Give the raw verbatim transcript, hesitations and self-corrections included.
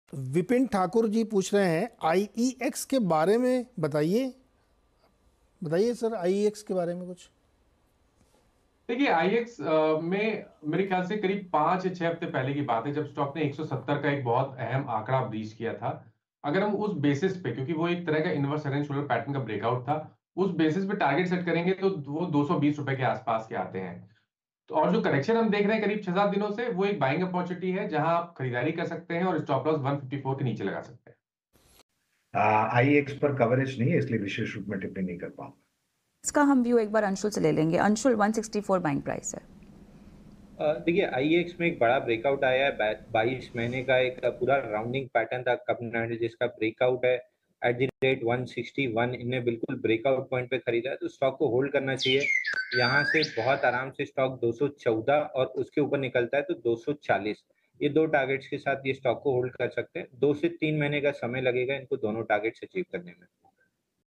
विपिन ठाकुर जी पूछ रहे हैं आई ई एक्स के बारे में बताइए बताइए सर, आई ई एक्स के बारे में कुछ। देखिए आईएक्स में मेरे ख्याल से करीब पांच या छह हफ्ते पहले की बात है जब स्टॉक ने एक सौ सत्तर का एक बहुत अहम आंकड़ा ब्रीच किया था। अगर हम उस बेसिस पे, क्योंकि वो एक तरह का inverse head and shoulder pattern का ब्रेकआउट था, उस बेसिस पे टारगेट सेट करेंगे तो वो दो सौ बीस रुपए के आसपास के आते हैं। तो और जो करेक्शन हम देख रहे हैं करीब छह सात दिनों से, वो एक बाइंग अपॉर्चुनिटी है जहां आप खरीदारी कर सकते हैं और स्टॉप लॉस एक सौ चौवन के नीचे लगा सकते हैं। आई एक्स पर कवरेज नहीं है इसलिए विशेष रूप में टिप्पणी नहीं कर पाऊंगा। इसका हम व्यू एक बार अंशुल से ले लेंगे। अंशुल, एक सौ चौंसठ बाइंग प्राइस है। देखिए आईएक्स में एक बड़ा ब्रेकआउट आया है, बाईस महीने का एक पूरा राउंडिंग पैटर्न था कब जिसका ब्रेकआउट है एट द रेट एक सौ इकसठ। इन्हें बिल्कुल ब्रेकआउट पॉइंट पे खरीदा है तो स्टॉक को होल्ड करना चाहिए। यहाँ से बहुत आराम से स्टॉक दो सौ चौदह और उसके ऊपर निकलता है तो दो सौ चालीस, ये दो टारगेट्स के साथ ये स्टॉक को होल्ड कर सकते हैं। दो से तीन महीने का समय लगेगा इनको दोनों टारगेट्स अचीव करने में।